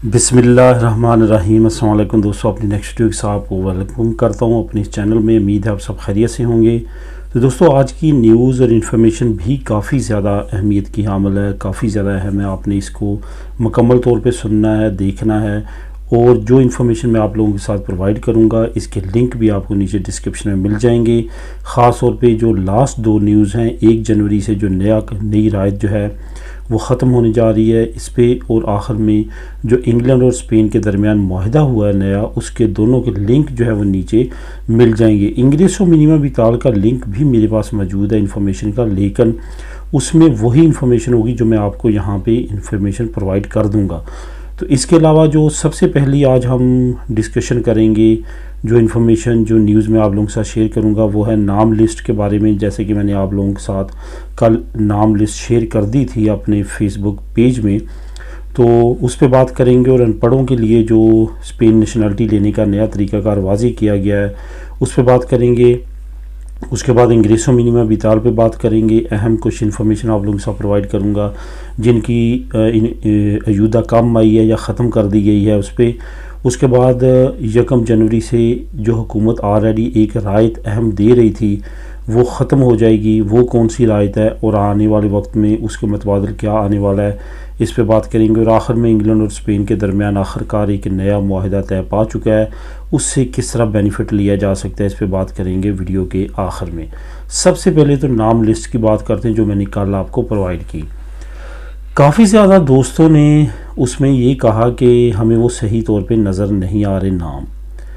बिस्मिल्लाहिर्रहमानिर्रहीम। अस्सलाम वालेकुम दोस्तों, अपनी नेक्स्ट वीडियो के साथ आपको वेलकम करता हूँ अपने इस चैनल में। उम्मीद है आप सब खैरियत से होंगे। तो दोस्तों, आज की न्यूज़ और इन्फॉर्मेशन भी काफ़ी ज़्यादा अहमियत की हामिल है, काफ़ी ज़्यादा अहम है। आपने इसको मुकम्मल तौर पे सुनना है, देखना है। और जो इन्फॉर्मेशन मैं आप लोगों के साथ प्रोवाइड करूंगा, इसके लिंक भी आपको नीचे डिस्क्रिप्शन में मिल जाएंगे। ख़ास तौर पे जो लास्ट दो न्यूज़ हैं, 1 जनवरी से जो नई रायत जो है वो ख़त्म होने जा रही है इस पे, और आखिर में जो इंग्लैंड और स्पेन के दरमियान मुआहदा हुआ है नया, उसके दोनों के लिंक जो है वो नीचे मिल जाएंगे। इंग्रेसो मिनिमा विताल का लिंक भी मेरे पास मौजूद है इन्फॉर्मेशन का, लेकिन उसमें वही इन्फॉर्मेशन होगी जो मैं आपको यहाँ पे इन्फॉर्मेशन प्रोवाइड कर दूँगा। तो इसके अलावा जो सबसे पहली आज हम डिस्कशन करेंगे, जो इन्फॉर्मेशन जो न्यूज़ में आप लोगों के साथ शेयर करूंगा, वो है नाम लिस्ट के बारे में। जैसे कि मैंने आप लोगों के साथ कल नाम लिस्ट शेयर कर दी थी अपने फेसबुक पेज में, तो उस पर बात करेंगे। और अनपढ़ों के लिए जो स्पेन नेशनलिटी लेने का नया तरीक़ाकार वाज़ी किया गया है, उस पर बात करेंगे। उसके बाद इंग्रेसो मिनिमा विताल पे बात करेंगे। अहम कुछ इन्फॉर्मेशन आप लोगों के साथ प्रोवाइड करूंगा जिनकी अयूदा कम आई है या ख़त्म कर दी गई है उस पर। उसके बाद 1 जनवरी से जो हुकूमत ऑलरेडी एक रायत अहम दे रही थी वो ख़त्म हो जाएगी। वो कौन सी रायत है और आने वाले वक्त में उसके मुतबादिल क्या आने वाला है, इस पे बात करेंगे। और आखिर में इंग्लैंड और स्पेन के दरमियान आखिरकार एक नया मुआहदा तय पा चुका है, उससे किस तरह बेनिफिट लिया जा सकता है, इस पे बात करेंगे वीडियो के आखिर में। सबसे पहले तो नाम लिस्ट की बात करते हैं जो मैंने कल आपको प्रोवाइड की। काफ़ी ज़्यादा दोस्तों ने उसमें ये कहा कि हमें वो सही तौर पे नज़र नहीं आ रहे नाम।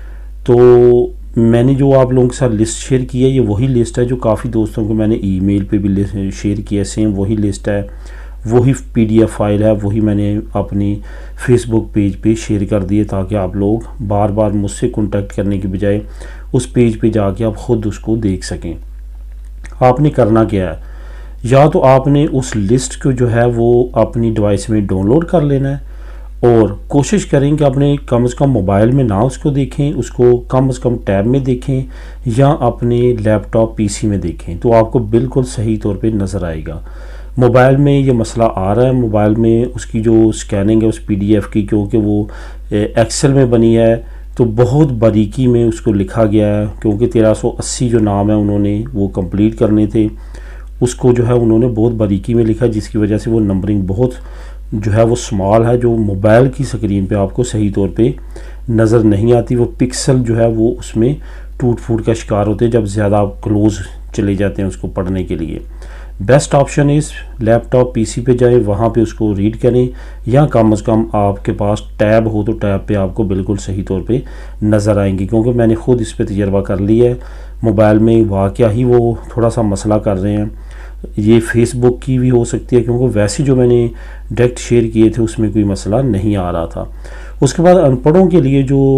तो मैंने जो आप लोगों के साथ लिस्ट शेयर की है, ये वही लिस्ट है जो काफ़ी दोस्तों को मैंने ईमेल पे भी शेयर किया। सेम वही लिस्ट है, वही PDF फाइल है, वही मैंने अपनी फेसबुक पेज पे शेयर कर दी है, ताकि आप लोग बार बार मुझसे कॉन्टैक्ट करने की बजाय उस पेज पे जाके आप ख़ुद उसको देख सकें। आपने करना क्या है, या तो आपने उस लिस्ट को जो है वो अपनी डिवाइस में डाउनलोड कर लेना है, और कोशिश करें कि अपने कम से कम मोबाइल में ना उसको देखें, उसको कम से कम टैब में देखें या अपने लैपटॉप PC में देखें, तो आपको बिल्कुल सही तौर पे नज़र आएगा। मोबाइल में ये मसला आ रहा है, मोबाइल में उसकी जो स्कैनिंग है उस PDF की, क्योंकि वो एक्सेल में बनी है तो बहुत बारीकी में उसको लिखा गया है, क्योंकि 1380 जो नाम है उन्होंने वो कंप्लीट करने थे, उसको जो है उन्होंने बहुत बारीकी में लिखा, जिसकी वजह से वो नंबरिंग बहुत जो है वो स्मॉल है, जो मोबाइल की स्क्रीन पे आपको सही तौर पे नज़र नहीं आती। वो पिक्सल जो है वो उसमें टूट फूट का शिकार होते हैं जब ज़्यादा आप क्लोज़ चले जाते हैं उसको पढ़ने के लिए। बेस्ट ऑप्शन इस लैपटॉप PC पे जाएं, वहाँ पे उसको रीड करें, या कम से कम आपके पास टैब हो तो टैब पे आपको बिल्कुल सही तौर पे नज़र आएंगी। क्योंकि मैंने ख़ुद इस पर तजर्बा कर लिया है, मोबाइल में वाकया ही वो थोड़ा सा मसला कर रहे हैं। ये फेसबुक की भी हो सकती है, क्योंकि वैसे जो मैंने डायरेक्ट शेयर किए थे उसमें कोई मसला नहीं आ रहा था। उसके बाद अनपढ़ों के लिए जो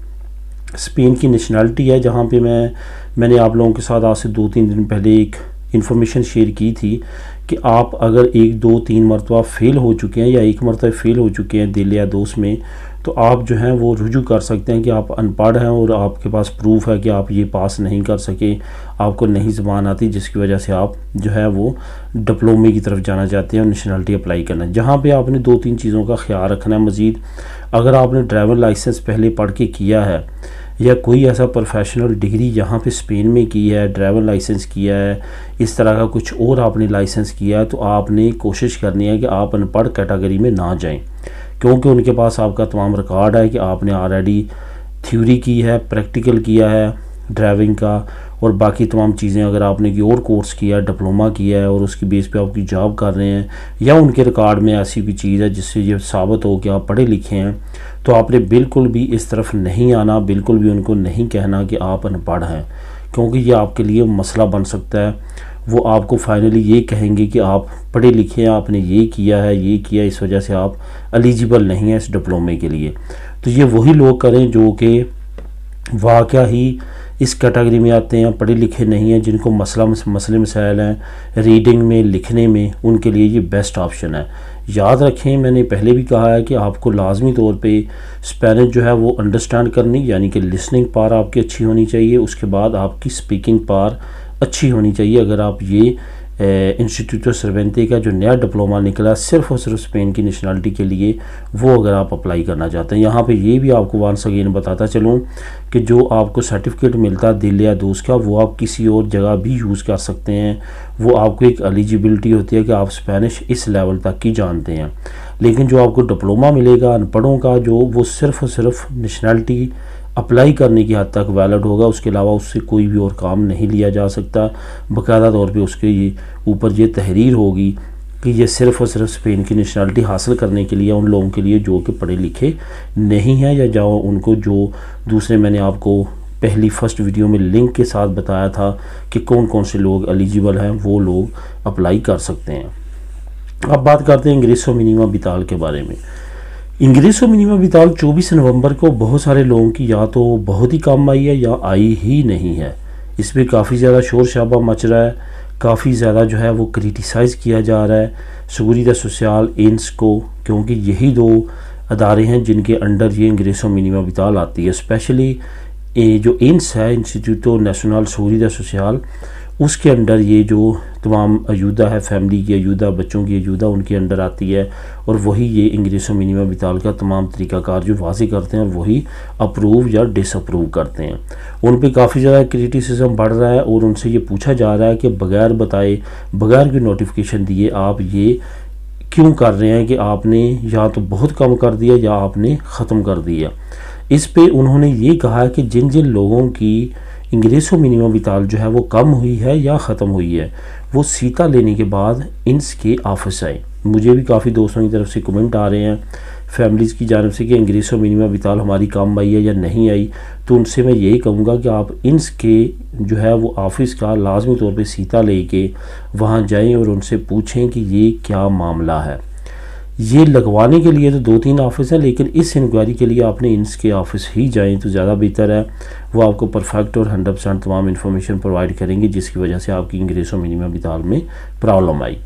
स्पेन की नेशनलिटी है, जहाँ पे मैंने आप लोगों के साथ आज से 2-3 दिन पहले एक इन्फॉर्मेशन शेयर की थी कि आप अगर 1, 2, 3 मरतबा फ़ेल हो चुके हैं या एक मरतबा फ़ेल हो चुके हैं दिल या दोस्त में, तो आप जो हैं वो रुजू कर सकते हैं कि आप अनपढ़ हैं और आपके पास प्रूफ है कि आप ये पास नहीं कर सके, आपको नहीं ज़बान आती, जिसकी वजह से आप जो है वो डिप्लोमे की तरफ जाना चाहते हैं और नेशनलिटी अप्लाई करना है। जहाँ पे आपने 2-3 चीज़ों का ख्याल रखना है मज़ीद। अगर आपने ड्राइवर लाइसेंस पहले पढ़ के किया है, या कोई ऐसा प्रोफेशनल डिग्री यहाँ पे स्पेन में की है, ड्राइवर लाइसेंस किया है, इस तरह का कुछ और आपने लाइसेंस किया है, तो आपने कोशिश करनी है कि आप अनपढ़ कैटेगरी में ना जाएं, क्योंकि उनके पास आपका तमाम रिकॉर्ड है कि आपने ऑलरेडी थ्योरी की है, प्रैक्टिकल किया है ड्राइविंग का, और बाकी तमाम चीज़ें अगर आपने कोई और कोर्स किया, डिप्लोमा किया है और उसकी बेस पे आपकी जॉब कर रहे हैं, या उनके रिकॉर्ड में ऐसी कोई चीज़ है जिससे ये साबित हो कि आप पढ़े लिखे हैं, तो आपने बिल्कुल भी इस तरफ नहीं आना, बिल्कुल भी उनको नहीं कहना कि आप अनपढ़ हैं, क्योंकि ये आपके लिए मसला बन सकता है। वो आपको फाइनली ये कहेंगे कि आप पढ़े लिखे हैं, आपने ये किया है, ये किया, इस वजह से आप एलिजिबल नहीं हैं इस डिप्लोमे के लिए। तो ये वही लोग करें जो कि वाकया ही इस कैटेगरी में आते हैं, पढ़े लिखे नहीं हैं, जिनको मसले मसाइल हैं रीडिंग में, लिखने में, उनके लिए ये बेस्ट ऑप्शन है। याद रखें, मैंने पहले भी कहा है कि आपको लाजमी तौर पे स्पेनिश जो है वो अंडरस्टैंड करनी, यानी कि लिसनिंग पावर आपकी अच्छी होनी चाहिए। उसके बाद आपकी स्पीकिंग पावर अच्छी होनी चाहिए। अगर आप ये इंस्टीट्यूटो सर्वेंटे का जो नया डिप्लोमा निकला सिर्फ और सिर्फ स्पेन की नेशनलिटी के लिए, वो अगर आप अप्लाई करना चाहते हैं। यहाँ पे ये भी आपको वंस अगेन बताता चलूँ कि जो आपको सर्टिफिकेट मिलता है दिल या दोस्त का, वो आप किसी और जगह भी यूज़ कर सकते हैं। वो आपको एक एलिजिबिलिटी होती है कि आप स्पेनिश इस लेवल तक की जानते हैं। लेकिन जो आपको डिप्लोमा मिलेगा अनपढ़ों का, जो वो सिर्फ और सिर्फ नेशनलिटी अप्लाई करने की हद तक वैलिड होगा, उसके अलावा उससे कोई भी और काम नहीं लिया जा सकता। बाकायदा तौर पे उसके ये ऊपर ये तहरीर होगी कि ये सिर्फ और सिर्फ स्पेन की नेशनलिटी हासिल करने के लिए, उन लोगों के लिए जो कि पढ़े लिखे नहीं हैं, या जाओ उनको जो दूसरे मैंने आपको पहली फर्स्ट वीडियो में लिंक के साथ बताया था कि कौन कौन से लोग एलिजिबल हैं, वो लोग अप्लाई कर सकते हैं। अब बात करते हैं इंग्रेसो मिनिमा विटाल के बारे में। इंग्रेसो मिनिमा विटाल 24 नवंबर को बहुत सारे लोगों की या तो बहुत ही कम आई है या आई ही नहीं है। इस पर काफ़ी ज़्यादा शोर शराबा मच रहा है, काफ़ी ज़्यादा जो है वो क्रिटिसाइज़ किया जा रहा है seguridad सोशल इंस को, क्योंकि यही दो अदारे हैं जिनके अंडर ये इंग्रेसो मिनिमा विटाल आती है। स्पेशली जो इंस है, इंस्टीट्यूटो नेशनल seguridad सोशल, उसके अंडर ये जो तमाम अयूदा है, फैमिली की अयूदा, बच्चों की अयूदा, उनके अंडर आती है। और वही ये इंग्रेसो मिनिमा विटाल का तमाम तरीक़ाकार जो वाज़े करते हैं और वही अप्रूव या डिसअप्रूव करते हैं। उन पे काफ़ी ज़्यादा क्रिटिसिज्म बढ़ रहा है और उनसे ये पूछा जा रहा है कि बगैर बताए, बगैर कोई नोटिफिकेशन दिए आप ये क्यों कर रहे हैं कि आपने या तो बहुत कम कर दिया या आपने ख़त्म कर दिया। इस पे उन्होंने ये कहा कि जिन जिन लोगों की इंग्रेसो मिनिमा विटाल जो है वो कम हुई है या ख़त्म हुई है, वो सीता लेने के बाद इंस के ऑफिस आए। मुझे भी काफ़ी दोस्तों की तरफ से कमेंट आ रहे हैं फैमिलीज़ की जानब से कि इंग्रेसो मिनिमा विटाल हमारी कम आई है या नहीं आई। तो उनसे मैं यही कहूँगा कि आप इंस के जो है वो ऑफिस का लाजमी तौर पे सीता लेके वहाँ जाएं और उनसे पूछें कि ये क्या मामला है। ये लगवाने के लिए तो 2-3 ऑफिस हैं, लेकिन इस इंक्वायरी के लिए आपने इंस के ऑफिस ही जाएं तो ज़्यादा बेहतर है। वो आपको परफेक्ट और 100% तमाम इन्फॉर्मेशन प्रोवाइड करेंगे जिसकी वजह से आपकी इंग्रेसो मिनिमा विटाल में प्रॉब्लम आई।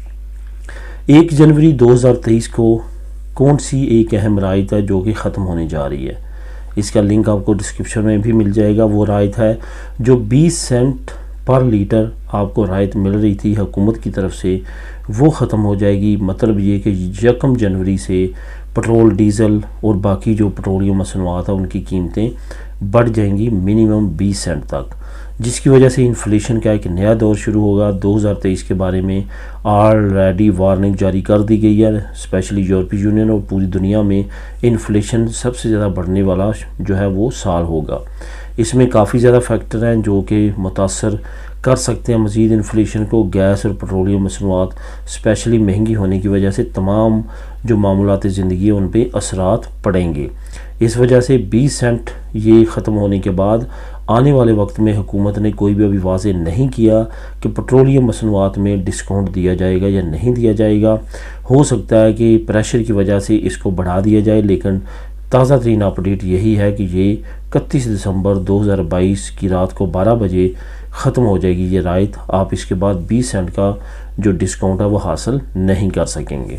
1 जनवरी 2023 को कौन सी एक अहम रायत है जो कि ख़त्म होने जा रही है, इसका लिंक आपको डिस्क्रिप्शन में भी मिल जाएगा। वो रायत है जो 20 सेंट पर लीटर आपको रायत मिल रही थी हुकूमत की तरफ से, वो ख़त्म हो जाएगी। मतलब ये कि 1 जनवरी से पेट्रोल, डीज़ल और बाकी जो पेट्रोलियम मसनूआत है उनकी कीमतें बढ़ जाएंगी मिनिमम 20 सेंट तक, जिसकी वजह से इन्फ्लेशन का एक नया दौर शुरू होगा। 2023 के बारे में ऑलरेडी वार्निंग जारी कर दी गई है। स्पेशली यूरोपीय यूनियन और पूरी दुनिया में इन्फ्लेशन सबसे ज़्यादा बढ़ने वाला जो है वो साल होगा। इसमें काफ़ी ज़्यादा फैक्टर हैं जो कि मुतासर कर सकते हैं मज़ीद इन्फ्लेशन को। गैस और पेट्रोलियम मसनूआत स्पेशली महंगी होने की वजह से तमाम जो मामूलात ज़िंदगी उन पर असरात पड़ेंगे। इस वजह से 20 सेंट ये ख़त्म होने के बाद आने वाले वक्त में हुकूमत ने कोई भी अभी वाज़े नहीं किया कि पेट्रोलियम मसनूआत में डिस्काउंट दिया जाएगा या नहीं दिया जाएगा। हो सकता है कि प्रेशर की वजह से इसको बढ़ा दिया जाए, लेकिन ताज़ा तरीन अपडेट यही है कि ये 31 दिसंबर 2022 की रात को 12 बजे ख़त्म हो जाएगी ये रायत। आप इसके बाद 20 सेंट का जो डिस्काउंट है वो हासिल नहीं कर सकेंगे।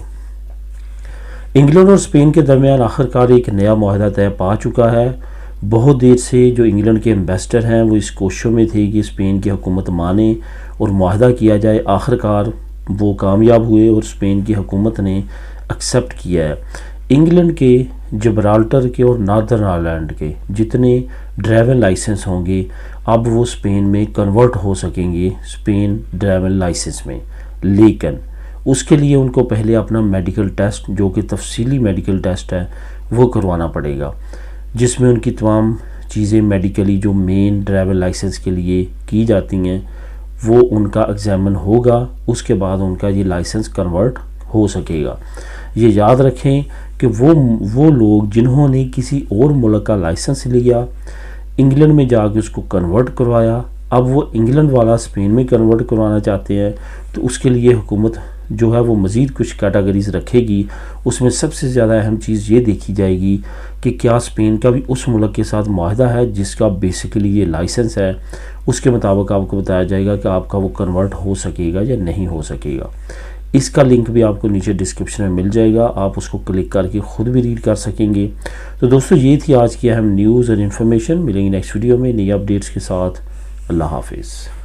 इंग्लैंड और स्पेन के दरमियान आखिरकार एक नया मुआहदा तय पा चुका है। बहुत देर से जो इंग्लैंड के एम्बेसडर हैं वो इस कोशिशों में थे कि स्पेन की हुकूमत माने और मुआहदा किया जाए। आखिरकार वो कामयाब हुए और स्पेन की हुकूमत ने एक्सेप्ट किया है। इंग्लैंड के, जिब्राल्टर के और नॉर्दर्न आयरलैंड के जितने ड्राइविंग लाइसेंस होंगे अब वो स्पेन में कन्वर्ट हो सकेंगे स्पेन ड्राइविंग लाइसेंस में। लेकिन उसके लिए उनको पहले अपना मेडिकल टेस्ट, जो कि तफसीली मेडिकल टेस्ट है, वो करवाना पड़ेगा, जिसमें उनकी तमाम चीज़ें मेडिकली जो मेन ड्राइविंग लाइसेंस के लिए की जाती हैं वो उनका एग्जामिन होगा। उसके बाद उनका ये लाइसेंस कन्वर्ट हो सकेगा। ये याद रखें कि वो लोग जिन्होंने किसी और मुल्क का लाइसेंस लिया, इंग्लैंड में जाके उसको कन्वर्ट करवाया, अब वो इंग्लैंड वाला स्पेन में कन्वर्ट करवाना चाहते हैं, तो उसके लिए हुकूमत जो है वो मज़ीद कुछ कैटेगरीज रखेगी। उसमें सबसे ज़्यादा अहम चीज़ ये देखी जाएगी कि क्या स्पेन का भी उस मुल्क के साथ मुआहदा है जिसका बेसिकली ये लाइसेंस है। उसके मुताबिक आपको बताया जाएगा कि आपका वो कन्वर्ट हो सकेगा या नहीं हो सकेगा। इसका लिंक भी आपको नीचे डिस्क्रिप्शन में मिल जाएगा, आप उसको क्लिक करके ख़ुद भी रीड कर सकेंगे। तो दोस्तों ये थी आज की अहम न्यूज़ और इन्फॉर्मेशन। मिलेंगे नेक्स्ट वीडियो में नई अपडेट्स के साथ। अल्लाह हाफिज़।